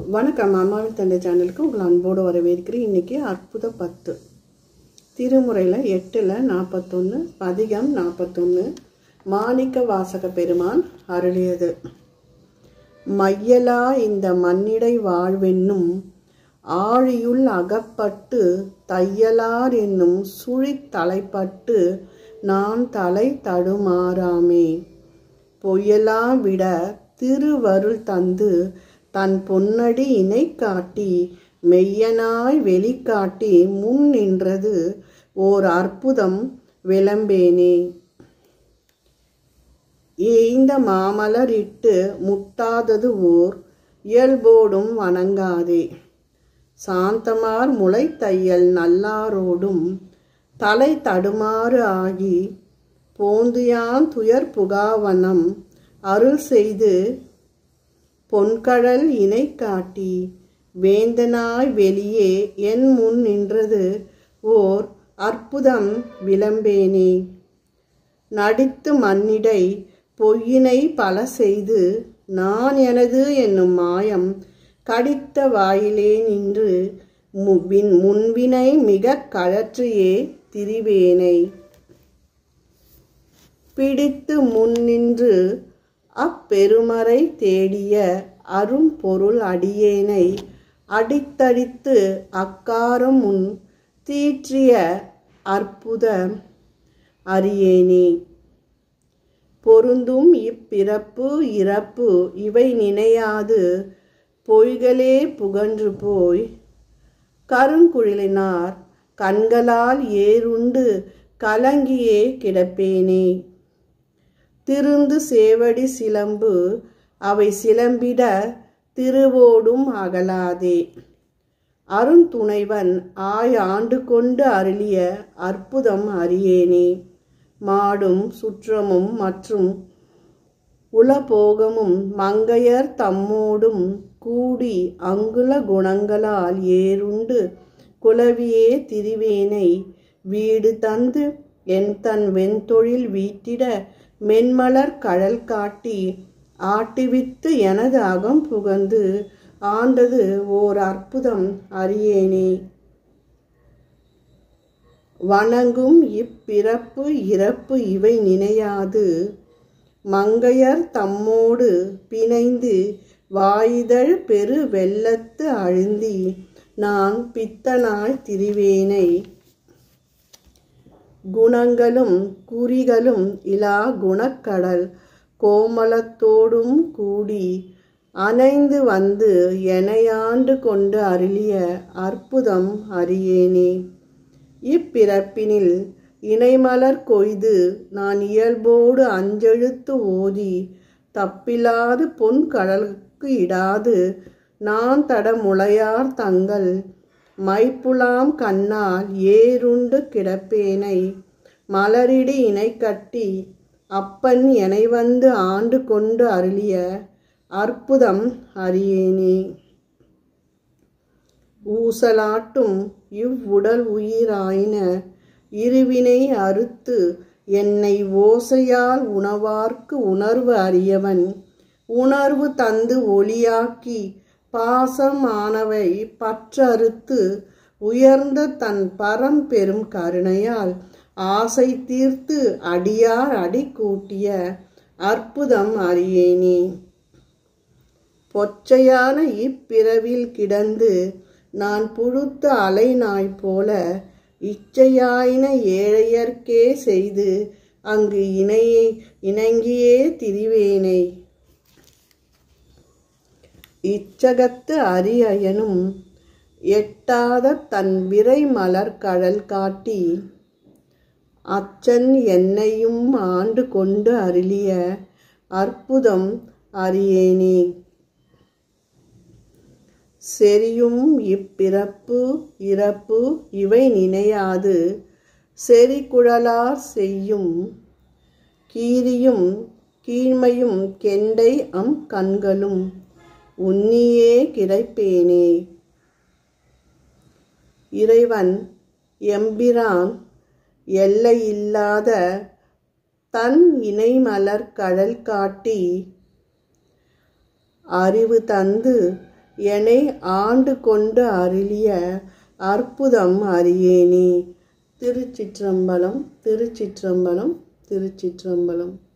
வணக்கம். அம்மாவின் தந்தை சேனலுக்கு உங்கள் அன்போடு வரவேற்கிறேன். இன்றைக்கி அற்புத 10 திருமுறையில் 8ல் 41 பதிகம் 41 மாணிக்க வாசக பெருமான் அருளியது. மையலா இந்த மண்ணிடை வாழ்வென்னும் ஆழியுள் அகப்பட்டு தையலார் என்னும் சுழி தலைப்பட்டு நான் தலை தடுமாறாமே. பொய்யலா விட திருவருள் தந்து தன் பொன்னடி இணை காட்டி மெய்யனாய் வெளிக்காட்டி முன் நின்றது ஓர் அற்புதம் விளம்பேனே. ஏய்ந்த மாமலர் இட்டு முட்டாதது ஓர் இயல்போடும் வணங்காதே. சாந்தமார் முளை தையல் நல்லாரோடும் தலை தடுமாறு ஆகி போந்துயான் துயர் புகாவனம் அருள் செய்து பொன்கழல் இணை காட்டி வேந்தனாய் வெளியே என் முன் நின்றது ஓர் அற்புதம் விளம்பேனே. நடித்து மண்ணிடை பொய்யினை பல செய்து நான் எனது என்னும் மாயம் கடித்த வாயிலே நின்று முன்வினை மிக கழற்றியே திரிவேனை. பிடித்து முன் நின்று அப்பெருமறை தேடிய அரும் பொருள் அடியேனை அடித்தடித்து அக்காரம் முன் தீற்றிய அற்புத அறியேனே. பொருந்தும் இப்பிறப்பு இறப்பு இவை நினையாது பொய்களே புகன்று போய் கருங்குழலினார் கண்களால் ஏறுண்டு கலங்கியே கிடப்பேனே. திருந்து சேவடி சிலம்பு அவை சிலம்பிட திருவோடும் அகலாதே. அருந்துணைவன் ஆண்டு கொண்டு அருளிய அற்புதம் அறியேனே. மாடும் சுற்றமும் மற்றும் உலபோகமும் மங்கையர் தம்மோடும் கூடி அங்குல குணங்களால் ஏறுண்டு குலவியே திரிவேனை. வீடு தந்து என் தன் வெண்தொழில் வீட்டிட மென்மலர் கழல் காட்டி ஆட்டிவித்து எனது அகம் புகந்து ஆண்டது ஓர் அற்புதம் அறியேனே. வணங்கும் இப்பிறப்பு இறப்பு இவை நினையாது மங்கையர் தம்மோடு பிணைந்து வாயுதழ் பெரு வெள்ளத்து அழுந்தி நான் பித்தனாய் திரிவேனை. குணங்களும் குறிகளும் இலா குணக்கடல் கோமளத்தோடும் கூடி அணைந்து வந்து எனையாண்டு கொண்டு அருளிய அற்புதம் அறியேனே. இப்பிறப்பினில் இணைமலர் கொய்து நான் இயல்போடு அஞ்செழுத்து ஓதி தப்பிலாது பொன் கடலுக்கு இடாது நான் தட முளையார் தங்கள் மைப்புலாம் கண்ணால் ஏறுண்டு கிடப்பேனை. மலரிடி இணை கட்டி அப்பன் எனை வந்து ஆண்டு கொண்டு அருளிய அற்புதம் அறியேனே. ஊசலாட்டும் இவ்வுடல் உயிராயின இருவினை அறுத்து என்னை ஓசையால் உணவார்க்கு உணர்வு அறியவன் உணர்வு தந்து ஒளியாக்கி பாசம் ஆனவை பற்றறுத்து உயர்ந்த தன் பரம் பெரும் கருணையால் ஆசை தீர்த்து அடியார் அடி கூட்டிய அற்புதம் அறியேனே. பொச்சையான இப்பிறவில் கிடந்து நான் புழுத்த அலைநாய் போல இச்சையாயின ஏழையர்க்கே செய்து அங்கு இணங்கியே திரிவேனை. இச்சகத்து அரியனும் எட்டாத தன் விரை மலர் கழல் காட்டி அச்சன் என்னையும் ஆண்டு கொண்டு அருளிய அற்புதம் அறியேனே. செரியும் இப்பிறப்பு இறப்பு இவை நினையாது செறிகுழலார் செய்யும் கீரியும் கீழ்மையும் கெண்டை கண்களும் உன்னியே கிடைப்பேனே. இறைவன் எம்பிரான் எல்லையில்லாத தன் இணைமலர் கழல் காட்டி அறிவு தந்து என்னை ஆண்டு கொண்டு அருளிய அற்புதம் அறியேனே. திருச்சிற்றம்பலம், திருச்சிற்றம்பலம், திருச்சிற்றம்பலம்.